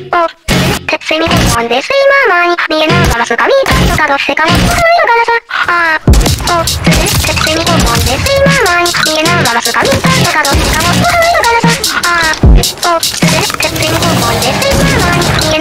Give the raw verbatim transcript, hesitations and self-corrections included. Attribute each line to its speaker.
Speaker 1: お、鉄線に本番です今前に見えないガラスが見たいとかどうしてかもつかないのガラス。あー、お、鉄線に本番です今前に見えないガラスが見たいとかどうしてかもつかないのガラス。あー、お、鉄線に本番です今前に